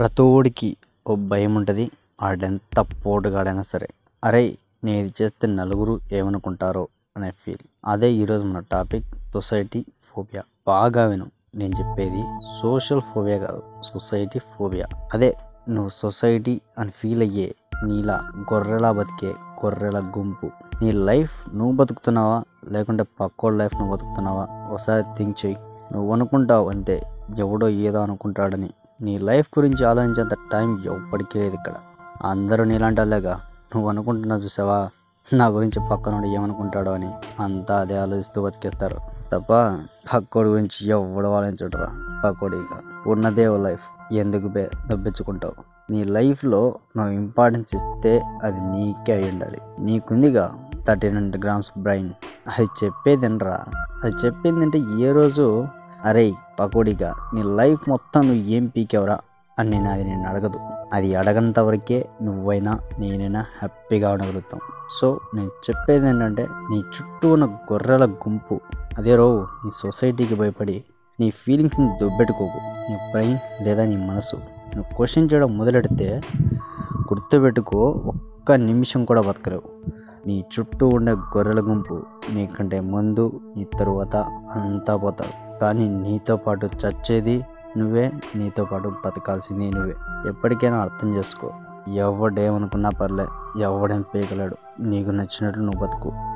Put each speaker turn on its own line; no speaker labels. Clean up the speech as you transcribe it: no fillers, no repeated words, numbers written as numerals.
ప్రతోడికి ఓ భయం ఉంటుంది. ఆడెంత పోటుగాడైనా సరే, అరే నేను ఇది చేస్తే నలుగురు ఏమనుకుంటారో అనే ఫీల్. అదే ఈరోజు మన టాపిక్, సొసైటీ ఫోబియా. బాగా విను, నేను చెప్పేది సోషల్ ఫోబియా కాదు, సొసైటీ ఫోబియా. అదే నువ్వు సొసైటీ అని ఫీల్ అయ్యే నీలా గొర్రెలా బతికే గొర్రెల గుంపు. నీ లైఫ్ నువ్వు బతుకుతున్నావా లేకుంటే పక్కోళ్ళ లైఫ్ నువ్వు బతుకుతున్నావా ఒకసారి థింక్ చెయ్యి. నువ్వు అనుకుంటావు అంతే, ఎవడో ఏదో అనుకుంటాడని. నీ లైఫ్ గురించి ఆలోచించేంత టైం ఎప్పటికీ లేదు ఇక్కడ. అందరూ నీలాంటి వాళ్ళేగా. నువ్వు అనుకుంటున్నావు చూసావా, నా గురించి పక్కనోడు ఏమనుకుంటాడో అని, అంతా అదే ఆలోచిస్తూ బతికేస్తారు తప్ప పక్కోడి గురించి ఎవడు ఆలోచించడరా. పక్కోడిగా ఉన్నదే ఓ లైఫ్, ఎందుకు దబ్బించుకుంటావు? నీ లైఫ్లో నువ్వు ఇంపార్టెన్స్ ఇస్తే అది నీకే అయి ఉండాలి. నీకుందిగా 1300 grams బ్రెయిన్, అది చెప్పేదినరా. అది చెప్పిందంటే ఏ రోజు అరే పకోడిగా నీ లైఫ్ మొత్తం నువ్వు ఏం పీకేవరా అని నేను అడగదు. అది అడగనంత వరకే నువ్వైనా నేనైనా హ్యాపీగా ఉండగలుగుతాం. సో నేను చెప్పేది ఏంటంటే, నీ చుట్టూ ఉన్న గొర్రెల గుంపు అదే రో. నీ సొసైటీకి భయపడి నీ ఫీలింగ్స్ని దుబ్బెట్టుకోకు. నీ బ్రెయిన్ లేదా నీ మనసు నువ్వు క్వశ్చన్ చేయడం మొదలెడితే గుర్తుపెట్టుకో, ఒక్క నిమిషం కూడా బతకలేవు. నీ చుట్టూ ఉండే గొర్రెల గుంపు నీకంటే ముందు, నీ తరువాత అంతా పోతారు. కానీ నీతో పాటు చచ్చేది నువ్వే, నీతో పాటు బతకాల్సింది నువ్వే. ఎప్పటికైనా అర్థం చేసుకో. ఎవడేమనుకున్నా పర్లే, ఎవడేం పీకలేడు. నీకు నచ్చినట్లు నువ్వు బతుకు.